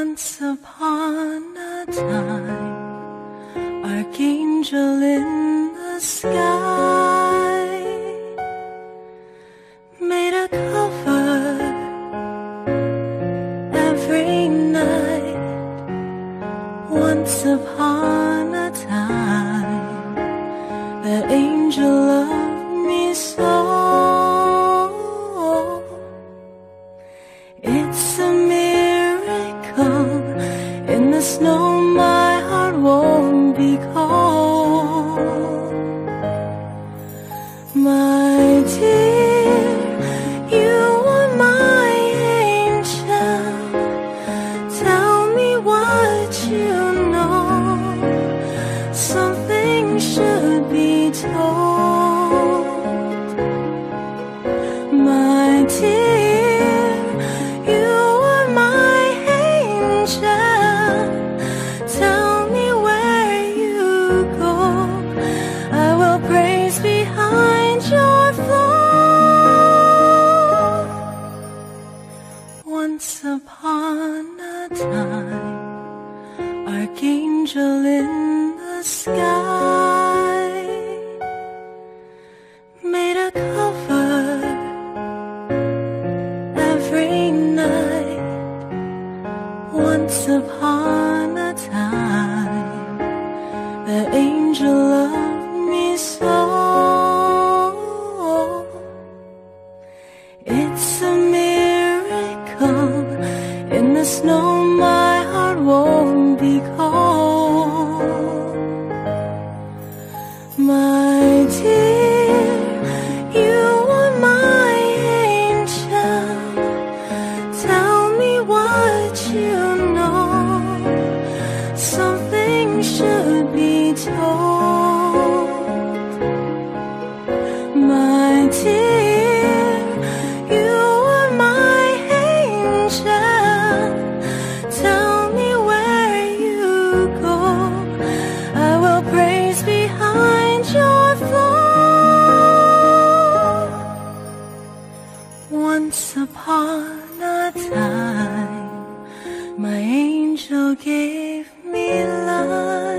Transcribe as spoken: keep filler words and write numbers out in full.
Once upon a time, archangel in the sky made a cover every night. Once upon a time, the angel loved me so. It's a miracle. In the snow my heart won't be cold. My dear, you are my angel. Tell me what you know. Something should be told. My dear, you are my angel. Tell me where you go. I will praise behind your throne. Once upon a time, archangel in the sky made a cover every night. Once upon a time, the angel loved me so. It's a miracle. In the snow my heart won't be cold. My dear, you are my angel. Tell me what you know. Something should be told. My dear, you are my angel. Tell me where you go. I will praise behind your throne. Once upon a time, my angel gave me life.